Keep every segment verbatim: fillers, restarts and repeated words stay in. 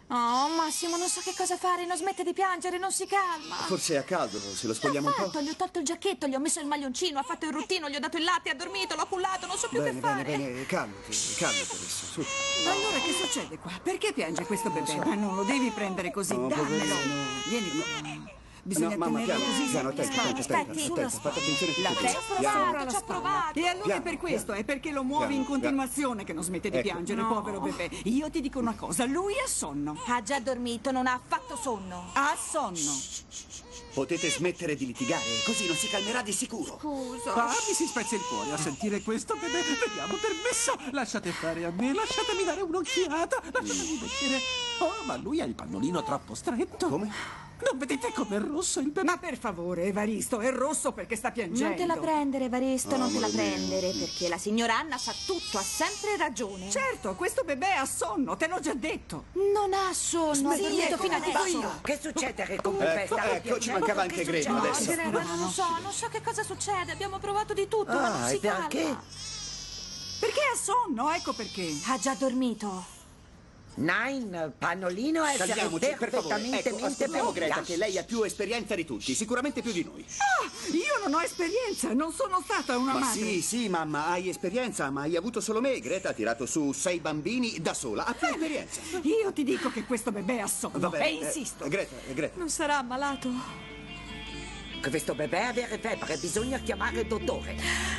Oh, Massimo, non so che cosa fare, non smette di piangere, non si calma. Forse è caldo, se lo spogliamo un po'. Gli ho tolto il giacchetto, gli ho messo il maglioncino, ha fatto il ruttino, gli ho dato il latte, ha dormito, l'ho cullato, non so più Bene, che bene, fare. bene, calmati, calmati adesso, su. Allora che succede qua? Perché piange questo bebè? Ma non lo devi prendere così, No, dammelo. poverino. Vieni qua. Bisogna No, mamma, tenerlo piano, così piano, sulle attenta, spalle. attenta, attenta, Aspetti. attenta, fate attenzione a La tutte e testa due. Piano. sopra la ci ho spalla. provato. E allora Piano, per questo piano. è perché lo muovi Piano, in continuazione che non smette di Ecco. piangere, No. povero bebè. Io ti dico una cosa, lui ha sonno. Ha già dormito, non ha affatto sonno. Ha sonno. Potete smettere di litigare, così non si calmerà di sicuro. Scusa. Ah, mi si spezza il cuore a sentire questo, bebè. Vediamo, permesso. Lasciate fare a me, lasciatemi dare un'occhiata. Lasciatemi vedere. Oh, ma lui ha il pannolino troppo stretto. Come? Non vedete com'è rosso il bebè? Ma per favore, Evaristo, è rosso perché sta piangendo. Non te la prendere, Evaristo, non te la amore mio. prendere, perché la signora Anna sa tutto, ha sempre ragione. Certo, questo bebè ha sonno, te l'ho già detto. Non ha sonno, ha Sì, dormito ecco, fino dico adesso. io. Che succede che con Pepe Ecco, stava ecco, ci piangendo? mancava anche Che Greta succede? adesso. Greta, non lo so, non so che cosa succede, abbiamo provato di tutto, ma non Ah, si e perché? calma. Perché ha sonno, ecco perché. Ha già dormito. Nine, pannolino essere Calmiamoci, per favore. perfettamente Ecco, mente ascoltiamo Greta, pronta. che lei ha più esperienza di tutti, sicuramente più di noi. Ah, io non ho esperienza, non sono stata una Ma madre. sì, sì, mamma, hai esperienza, ma hai avuto solo me. Greta ha tirato su sei bambini da sola, ha più esperienza. Io ti dico che questo bebè ha sonno. Va bene. E insisto. eh, Greta, eh, Greta. Non sarà ammalato? Questo bebè avere febbre, bisogna chiamare il dottore.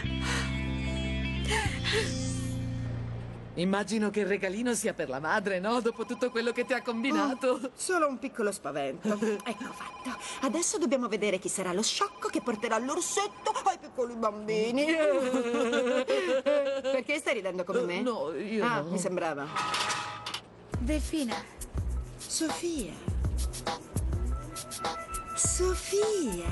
Immagino che il regalino sia per la madre, no? Dopo tutto quello che ti ha combinato. Solo un piccolo spavento. Ecco fatto. Adesso dobbiamo vedere chi sarà lo sciocco che porterà l'orsetto ai piccoli bambini. Perché stai ridendo come me? No, io Ah, no. mi sembrava. Delfina. Sofia. Sofia.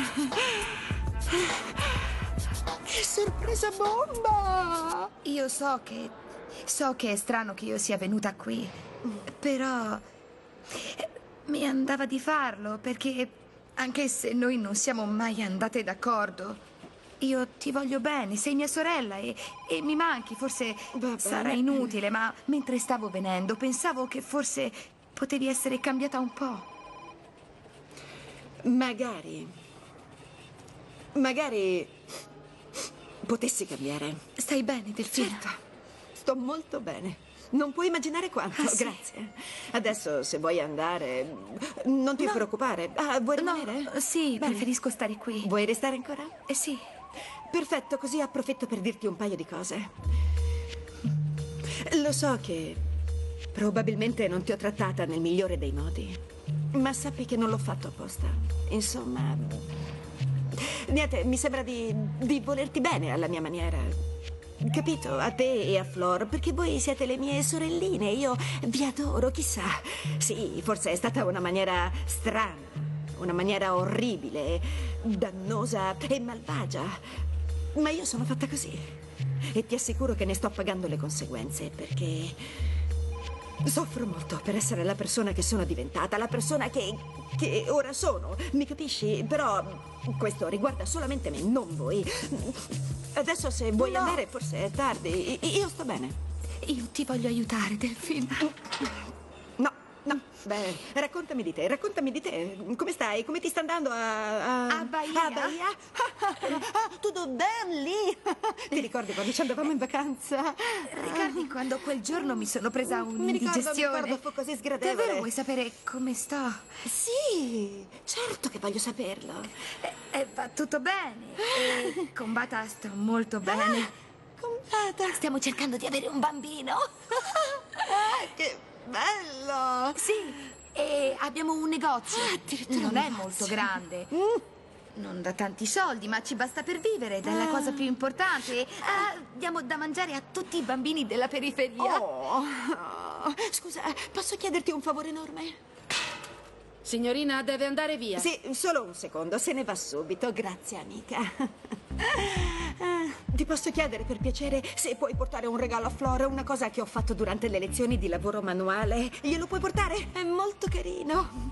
Che sorpresa bomba! Io so che... So che è strano che io sia venuta qui, però mi andava di farlo perché anche se noi non siamo mai andate d'accordo, io ti voglio bene, sei mia sorella e, e mi manchi, forse Va sarà bene. inutile, ma mentre stavo venendo pensavo che forse potevi essere cambiata un po'. Magari. Magari potessi cambiare. Stai bene, Delfina? Certo. Sto molto bene. Non puoi immaginare quanto. Ah, sì? Grazie. Adesso, se vuoi andare, non ti No. preoccupare. Ah, vuoi rimanere? No, sì, Bene. preferisco stare qui. Vuoi restare ancora? Eh sì. Perfetto, così approfitto per dirti un paio di cose. Lo so che probabilmente non ti ho trattata nel migliore dei modi, ma sappi che non l'ho fatto apposta. Insomma, niente, mi sembra di, di volerti bene alla mia maniera. Capito? A te e a Flor, perché voi siete le mie sorelline. Io vi adoro, chissà. Sì, forse è stata una maniera strana, una maniera orribile, dannosa e malvagia. Ma io sono fatta così. E ti assicuro che ne sto pagando le conseguenze, perché soffro molto per essere la persona che sono diventata, la persona che, che ora sono. Mi capisci? Però questo riguarda solamente me, non voi. Adesso se vuoi No. andare forse è tardi. I- Io sto bene. Io ti voglio aiutare, Delfina. No, no. Beh, raccontami di te, raccontami di te. Come stai? Come ti sta andando a... A Bahia? A Bahia? Ah, tutto bene lì? Ti ricordi quando ci andavamo in vacanza? Ricordi quando quel giorno mi sono presa Mi ricordo, mi un'indigestione? ricordo, fu così sgradevole. Davvero vuoi sapere come sto? Sì, certo che voglio saperlo. Eh, eh, va tutto bene. E con Bata sto molto bene. Compata. Stiamo cercando di avere un bambino. Ah, che bello. Sì, e abbiamo un negozio. Ah, addirittura Non un è negozio. molto grande. Mm. Non da tanti soldi, ma ci basta per vivere ed è la cosa più importante. Ah, diamo da mangiare a tutti i bambini della periferia. Oh. Scusa, posso chiederti un favore enorme? Signorina, deve andare via. Sì, solo un secondo, se ne va subito. Grazie, amica. Ah, ti posso chiedere per piacere se puoi portare un regalo a Flora, una cosa che ho fatto durante le lezioni di lavoro manuale. Glielo puoi portare? È molto carino.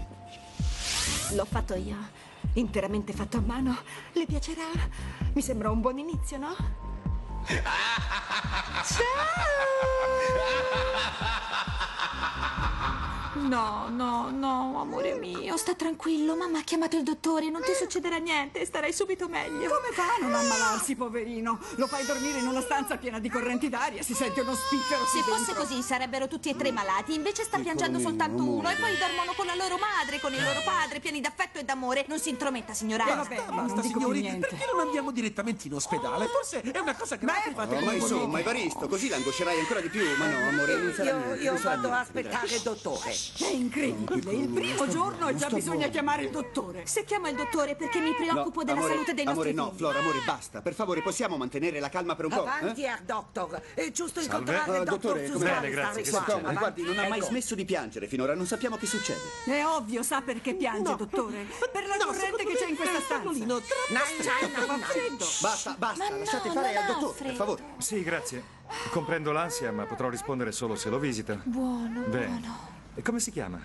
L'ho fatto io, interamente fatto a mano. Le piacerà? Mi sembra un buon inizio, no? Ciao! No, no, no, amore mio, sta tranquillo. Mamma ha chiamato il dottore, non ti succederà niente, starai subito meglio. Come fa a non ammalarsi, poverino? Lo fai dormire in una stanza piena di correnti d'aria, si sente uno spiffero. Se fosse così sarebbero tutti e tre malati, invece sta piangendo soltanto uno e poi dormono con la loro madre, con il loro padre, pieni d'affetto e d'amore. Non si intrometta, signora. Eh, vabbè, Basta, non dico più signori, niente. perché non andiamo direttamente in ospedale? Forse è una cosa grave. Fate Oh, ma come insomma, volete. Evaristo, così l'angoscerai ancora di più. Ma no, amore, non sarà Io, niente. io non sarà vado a niente, vedrai. aspettare il dottore. È incredibile, il primo giorno e già bisogna chiamare il dottore. Se chiamo il dottore perché mi preoccupo No, della amore, salute dei amore, nostri no, figli. Flora, amore, basta. Per favore, possiamo mantenere la calma per un po'? Avanti, eh? Herr Doctor. È giusto Salve. incontrare Ah, il dottor dottore, come- Susanne. Bene, grazie, stare che qua. succede? Come? Guardi, non ha mai Ecco. smesso di piangere finora, non sappiamo che succede. È ovvio, sa perché piange, dottore. Per la No, corrente secondo che c'è me in questa è il pannolino stanza. troppo Nein, nein, Fa nein, nein. freddo. Basta, basta, Ma lasciate no, fare non al ha dottore, per freddo. favore. Sì, grazie. Comprendo l'ansia, ma potrò rispondere solo se lo visita. Buono, Bene. buono. E come si chiama?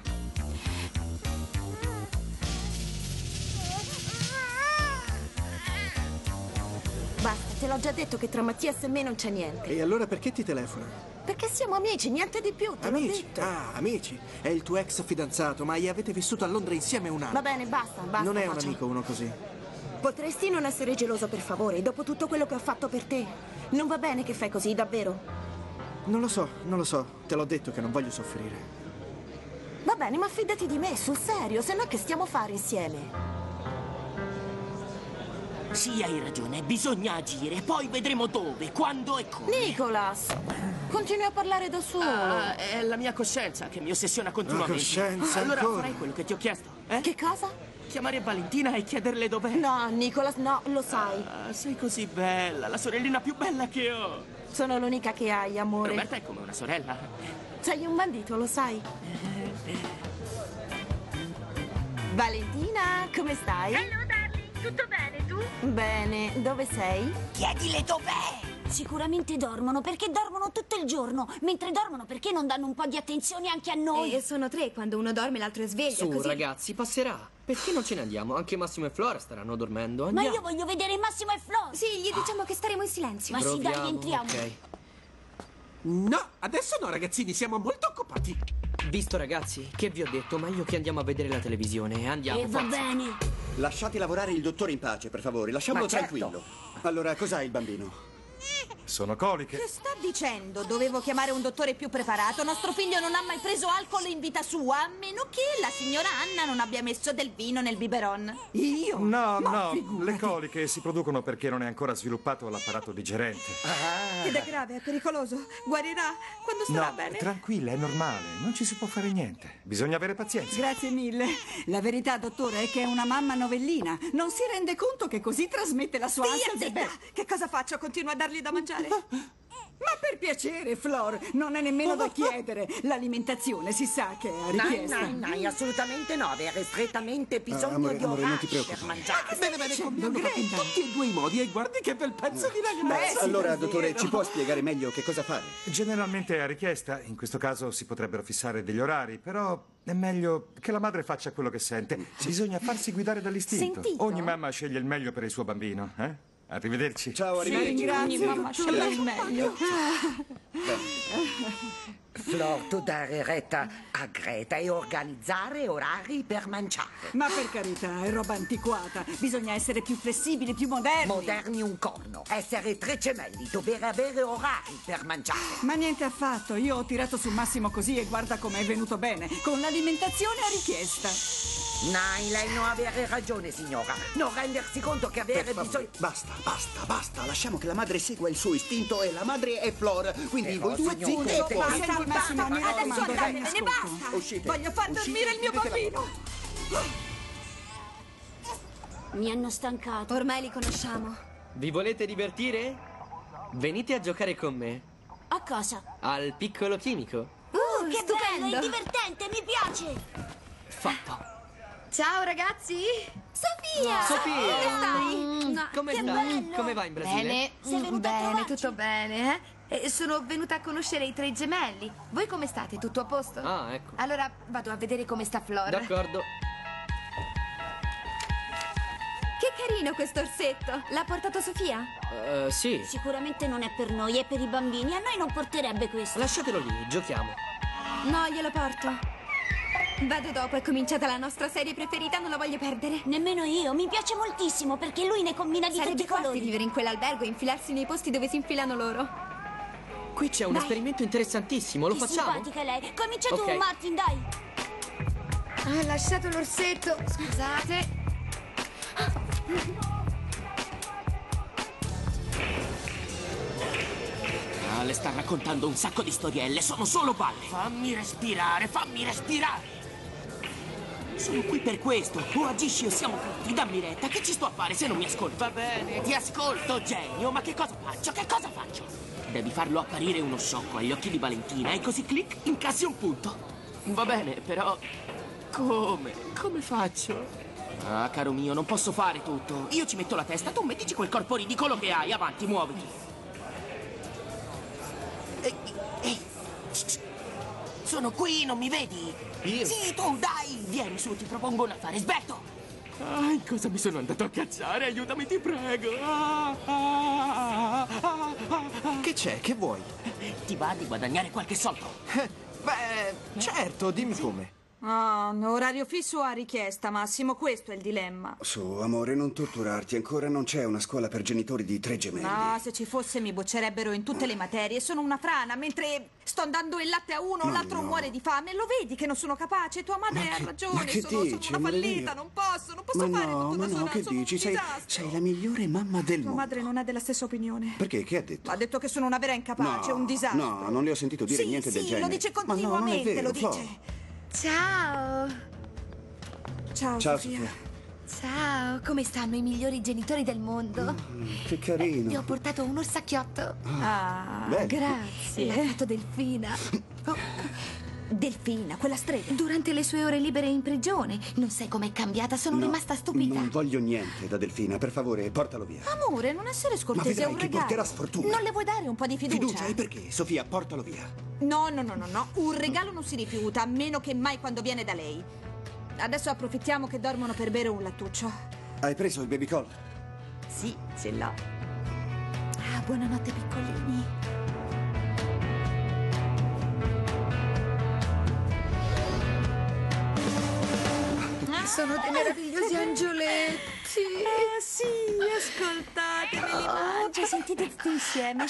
Basta, te l'ho già detto che tra Mattias e me non c'è niente. E allora perché ti telefona? Perché siamo amici, niente di più, te l'ho Amici? detto. Ah, amici. È il tuo ex fidanzato, ma avete vissuto a Londra insieme un anno. Va bene, basta, basta. Non è un faccia. amico uno così. Potresti non essere geloso, per favore, dopo tutto quello che ho fatto per te. Non va bene che fai così, davvero. Non lo so, non lo so. Te l'ho detto che non voglio soffrire. Va bene, ma fidati di me, sul serio, se no che stiamo a fare insieme? Sì, hai ragione, bisogna agire, poi vedremo dove, quando e come. Nicholas, continui a parlare da solo. Ah, è la mia coscienza che mi ossessiona continuamente. coscienza, allora ancora? farai quello che ti ho chiesto, eh? Che cosa? Chiamare Valentina e chiederle dov'è. No, Nicholas, no, lo sai. Ah, sei così bella, la sorellina più bella che ho. Sono l'unica che hai, amore. Roberta è come una sorella. Sei un bandito, lo sai. Valentina, come stai? Hello, darling, tutto bene, tu? Bene, dove sei? Chiedile dov'è! Sicuramente dormono, perché dormono tutto il giorno. Mentre dormono, perché non danno un po' di attenzione anche a noi? E sono tre, quando uno dorme l'altro è sveglio. Su, così... ragazzi, passerà. Perché non ce ne andiamo? Anche Massimo e Flora staranno dormendo. Ma Andiamo. io voglio vedere Massimo e Flo! Sì, gli diciamo che staremo in silenzio. Ma sì, dai, Proviamo, entriamo. ok. No, adesso no, ragazzini, siamo molto occupati. Visto, ragazzi, che vi ho detto? Meglio che andiamo a vedere la televisione. Andiamo, E va forza. bene. Lasciate lavorare il dottore in pace, per favore, lasciamolo Ma certo. tranquillo. Allora, cos'ha il bambino? Sono coliche. Che sta dicendo? Dovevo chiamare un dottore più preparato. Nostro figlio non ha mai preso alcol in vita sua, a meno che la signora Anna non abbia messo del vino nel biberon. Io? No, Ma no, figurati. le coliche si producono perché non è ancora sviluppato l'apparato digerente. Ah. Ed è grave, è pericoloso. Guarirà quando starà No, bene. tranquilla, è normale, non ci si può fare niente. Bisogna avere pazienza. Grazie mille. La verità, dottore, è che è una mamma novellina. Non si rende conto che così trasmette la sua ansia al Stia bebè. zitta! Che cosa faccio? Continuo a dargli da mangiare? Ma per piacere, Flor, non è nemmeno da chiedere. L'alimentazione si sa che è a Nein, richiesta. nein, nein, assolutamente no. Avere strettamente bisogno amore, di amore, non ti orari preoccupare. per mangiare. Bene, bene, combiniamo proprio in tutti e due i modi e guardi che bel pezzo di ragazzo. Beh, sì, Allora, davvero. dottore, ci può spiegare meglio che cosa fare? Generalmente è a richiesta, in questo caso si potrebbero fissare degli orari, però è meglio che la madre faccia quello che sente. Bisogna farsi guidare dall'istinto. Sentito? Ogni mamma sceglie il meglio per il suo bambino, eh? Arrivederci. Ciao, Sì, arrivederci. ringrazio. Ogni mamma sceglie il meglio. Flor, tu dare retta a Greta e organizzare orari per mangiare. Ma per carità, è roba antiquata. Bisogna essere più flessibili, più moderni. Moderni un corno. Essere tre gemelli, dover avere orari per mangiare. Ma niente affatto, io ho tirato sul massimo così e guarda come è venuto bene, con l'alimentazione a richiesta. Nein, lei non avere ragione, signora. Non rendersi conto che avere Per favore, bisogno... basta, basta, basta. Lasciamo che la madre segua il suo istinto e la madre è Flor. Quindi Però, voi due signor, zitti e basta, fuori. Senti, Massimo, mi Adesso raccomando, dammi andatevene, ascolto. basta! Uscite. Voglio far Uscite, dormire il mio chiudete la bambino! Mi hanno stancato. Ormai li conosciamo. Vi volete divertire? Venite a giocare con me. A cosa? Al piccolo chimico. Uh, che stupendo. bello, è divertente, mi piace! Fatto. Ciao ragazzi. Sofia! Sofia! Come stai? No, Come che stai? bello! Come va in Brasile? Bene, Sei venuta a bene, trovarci? tutto bene. eh? E sono venuta a conoscere i tre gemelli. Voi come state? Tutto a posto? Ah, ecco. Allora vado a vedere come sta Flor. D'accordo. Che carino questo orsetto. L'ha portato Sofia? Eh, sì. Sicuramente non è per noi, è per i bambini. A noi non porterebbe questo. Lasciatelo lì, giochiamo. No, glielo porto. Vado dopo, è cominciata la nostra serie preferita, non la voglio perdere. Nemmeno io, mi piace moltissimo perché lui ne combina di Sarebbe tutti i forte colori. vivere in quell'albergo e infilarsi nei posti dove si infilano loro. Qui c'è un Dai. esperimento interessantissimo, lo Che facciamo? simpatica lei. Comincia Ok. tu, Martin, dai. Ho lasciato l'orsetto, scusate. Ah, le sta raccontando un sacco di storielle, sono solo balle. Fammi respirare, fammi respirare. Sono qui per questo. O agisci o siamo fritti. Dammi retta, che ci sto a fare se non mi ascolti? Va bene, ti ascolto, genio, ma che cosa faccio? Che cosa faccio? Devi farlo apparire uno sciocco agli occhi di Valentina e così clic, incassi un punto. Va bene, però... Come? Come faccio? Ah, caro mio, non posso fare tutto. Io ci metto la testa, tu mettici quel corpo ridicolo che hai. Avanti, muoviti. Ehi, ehi. Sono qui, non mi vedi? Io? Sì, tu, dai! Vieni su, ti propongo un affare, sberto! Ah, in cosa mi sono andato a cacciare? Aiutami, ti prego! Ah, ah, ah, ah, ah. Che c'è? Che vuoi? Ti va di guadagnare qualche soldo? Beh, certo, dimmi come. Ah, orario fisso a richiesta, Massimo, questo è il dilemma. Su, amore, non torturarti. Ancora non c'è una scuola per genitori di tre gemelli. Ah, se ci fosse mi boccerebbero in tutte le materie. Sono una frana, mentre sto dando il latte a uno, Ma l'altro no. muore di fame. Lo vedi che non sono capace? Tua madre Ma ha che- ragione. ma che sono, dici, sono una amore fallita, mio? non posso, non posso Ma fare no, tutto ma da no, sola. che sono dici? un Sei, disastro. sei la migliore mamma del Tua mondo. madre non è della stessa opinione. Perché? Che ha detto? Ha detto che sono una vera incapace, un disastro. No, non le ho sentito dire Sì, niente sì, del genere. lo dice Ma no, non è continuamente, vero, lo Flo. dice. Ciao. Ciao, Ciao, Sofia. Sofia. Ciao, come stanno i migliori genitori del mondo? Che carino. Ti ho portato un orsacchiotto. Ah, Beh. grazie. L'ha fatto Delfina. Delfina, quella strega. Durante le sue ore libere in prigione. Non sai com'è cambiata, sono No, rimasta stupita. Non voglio niente da Delfina, per favore, portalo via. Amore, non essere scortese, è vedrai un che regalo. porterà sfortuna. Non le vuoi dare un po' di fiducia? Fiducia, e perché? Sofia, portalo via. No, no, no, no, no. Un regalo non si rifiuta, a meno che mai quando viene da lei. Adesso approfittiamo che dormono per bere un lattuccio. Hai preso il baby call? Sì, ce l'ho. Ah, buonanotte, piccolini. Sono dei meravigliosi angioletti. Ah, sì, ascoltatemi, li mangio, sentite tutti insieme.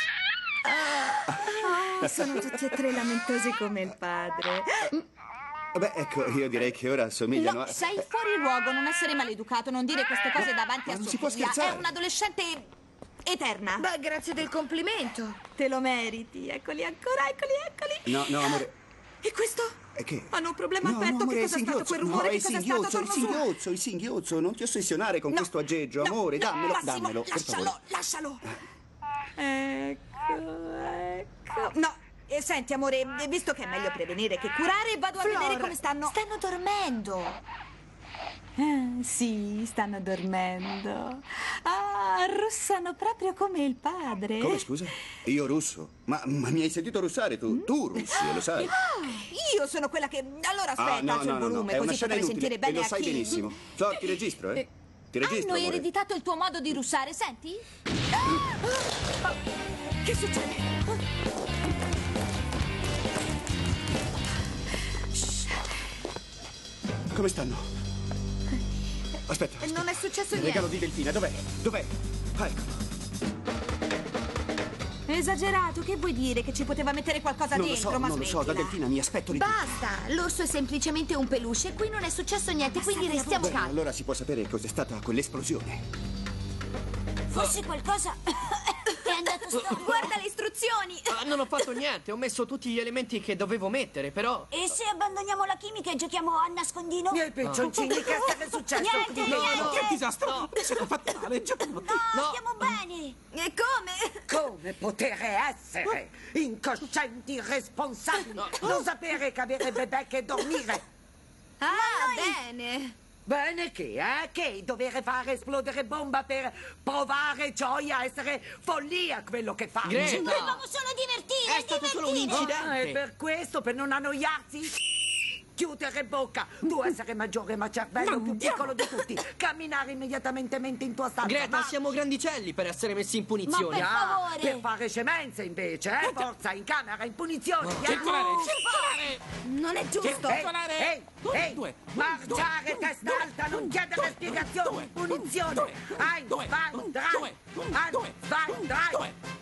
Ah, sono tutti e tre lamentosi come il padre. Beh, ecco, io direi che ora assomigliano No, a... sei fuori luogo, non essere maleducato, non dire queste cose davanti a non Sofia. si può scherzare. È un'adolescente eterna. Beh, grazie del complimento. Te lo meriti, eccoli ancora, eccoli, eccoli. No, no, amore. E questo? E che? Hanno un problema No, al petto, no, amore, che è cosa è stato singhiozzo. quel rumore? No, Che è cosa è stato singhiozzo, il attorno sua? singhiozzo, il singhiozzo. Non ti ossessionare con questo aggeggio, amore, dammelo, Massimo, dammelo, per lascialo, favore. lascialo. Ecco, ecco. No, e senti, amore, visto che è meglio prevenire che curare, vado a Flor, vedere come stanno. Stanno dormendo. Ah, sì, stanno dormendo. Ah, russano proprio come il padre. Come, scusa? Io russo? Ma, ma mi hai sentito russare tu? Tu russi, lo sai. Ah, io sono quella che... Allora aspetta, Ah, no, alzo no, il no, no, volume, è una così scena potrai inutile sentire bene e lo a sai chi... benissimo. Flor, ti registro, eh? Ti registro, Hanno amore. ereditato il tuo modo di russare, senti? Ah! Ah! Che succede? Come stanno? Aspetta, aspetta. Non è successo Il niente. regalo di Delfina, dov'è? Dov'è? Ah, eccolo. Esagerato, che vuoi dire? Che ci poteva mettere qualcosa Non lo dentro, so, ma non lo so, da smettila. Delfina mi aspetto di tutto. Basta, l'orso è semplicemente un peluche e qui non è successo niente, quindi restiamo Bene, calmi. allora si può sapere cos'è stata quell'esplosione. Forse qualcosa è andato storto. Guarda le istruzioni. Ah, non ho fatto niente, ho messo tutti gli elementi che dovevo mettere, però... E se abbandoniamo la chimica e giochiamo a nascondino? Miei piccioncini, che è successo? Niente, qui? No, niente. no, Che disastro! Mi siete fatti male, giochiamo tutti. No, No. stiamo bene. E come? Come potere essere incoscienti, irresponsabili, non sapere che avere bebè che dormire? Ah, bene. Bene che, eh? Che dover fare esplodere bomba per provare gioia, essere follia quello che fanno. Greta! Volevamo solo divertire, È stato solo un divertire. incidente. Ah, e per questo, per non annoiarsi? Chiudere bocca, tu essere maggiore ma cervello più piccolo di tutti, camminare immediatamente in tua stanza. Greta, ma- siamo grandicelli per essere messi in punizione. per Ah, favore. per fare scemenze invece, eh? Forza, in camera, in punizione. Circolare, via. circolare! non è giusto. Ehi, ehi, ehi, due, marciare due, testa due, alta, non due, chiedere due, spiegazioni, due, punizione. due, Ein, due, zwei, drei. due, Ein, due, zwei, drei. due.